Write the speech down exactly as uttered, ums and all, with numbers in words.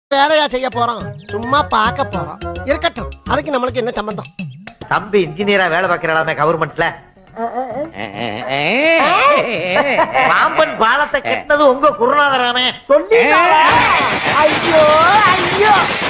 வேலையா செய்ய போறோம், சும்மா பார்க்க போறோம். இருக்கட்டும், அதுக்கு நம்மளுக்கு என்ன சம்பந்தம்? தம்பி இன்ஜினியரா வேலை பார்க்கிறாமே கவர்மெண்ட்ல. பாம்பன் பாலத்தை கட்டினது உங்க குருநாதராமே. சொல்லி ஐயோ ஐயோ